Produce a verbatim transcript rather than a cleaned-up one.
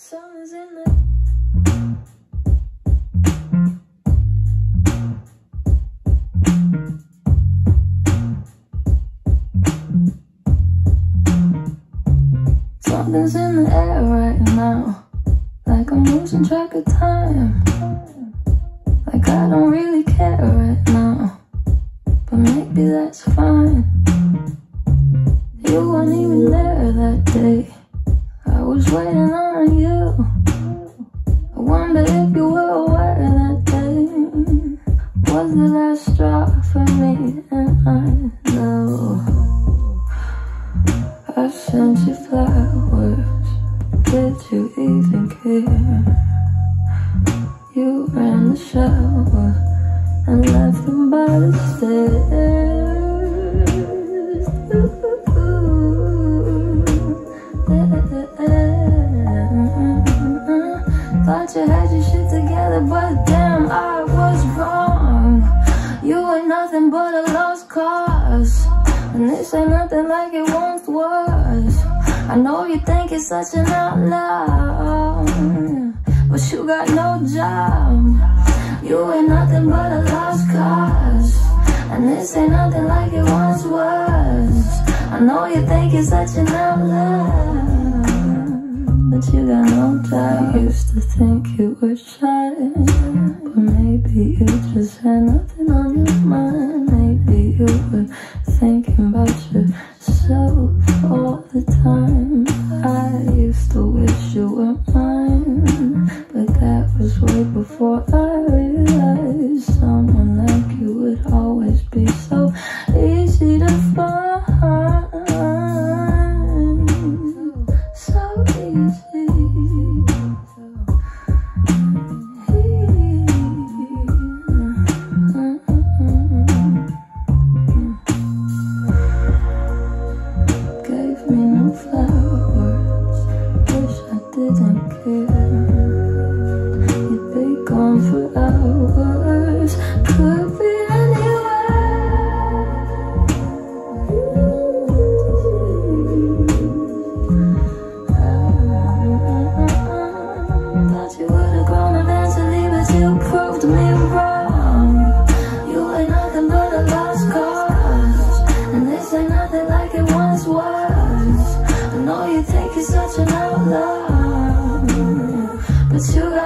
Summer's in the Something's in the air right now, like I'm losing track of time. Like I don't really care right now, but maybe that's fine. You weren't even there that day, I was waiting on you. I wonder if you were aware that day was the last straw for me. And I know I sent you flowers, did you even care? You ran the shower and left them by the stairs. Thought you had your shit together, but damn, I was wrong. You were nothing but a lost cause, and this ain't nothing like it once was. I know you think it's such an outlaw, but you got no job. You ain't nothing but a lost cause, and this ain't nothing like it once was. I know you think it's such an outlaw, but you got no job. I used to think you were shy, but maybe you just had nothing on your mind. Maybe you were thinking about yourself all the time. I used to wish you were mine, but that was way before I realized someone like you would always be so easy to find. So easy. Gave me no flowers, wish I didn't care. You'd be gone for hours, could be anywhere. Thought you would've grown eventually, but you proved me wrong. You ain't nothing but a lost cause, and this ain't nothing like it once was. I know you think you're such an outlaw, but you got